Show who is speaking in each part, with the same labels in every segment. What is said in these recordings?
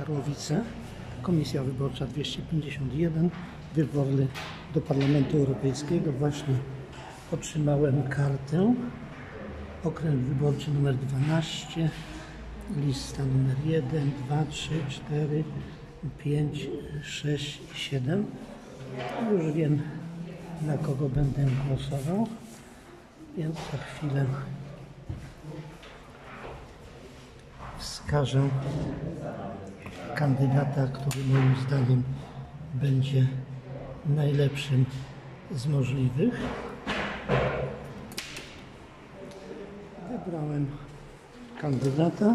Speaker 1: Karłowice, Komisja Wyborcza 251, wybory do Parlamentu Europejskiego. Właśnie otrzymałem kartę. Okręg wyborczy numer 12, lista numer 1, 2, 3, 4, 5, 6 i 7. Już wiem, na kogo będę głosował, więc za chwilę wskażę kandydata, który moim zdaniem będzie najlepszym z możliwych. Wybrałem kandydata.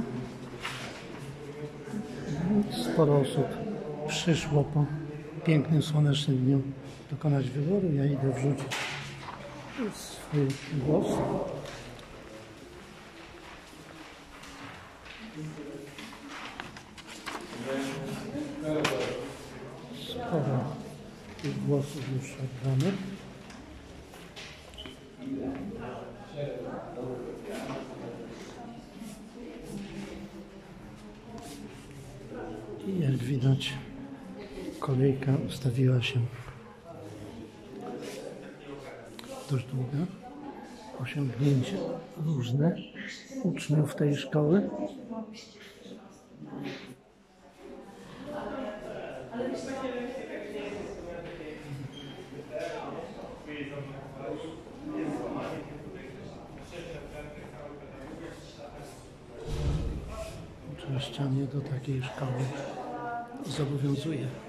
Speaker 1: Sporo osób przyszło po pięknym, słonecznym dniu dokonać wyboru. Ja idę wrzucić swój głos. Sporo tych głosów już oddanych. I jak widać, kolejka ustawiła się dość długa. Osiągnięcia różne uczniów tej szkoły. Uczęszczanie do takiej szkoły zobowiązuje.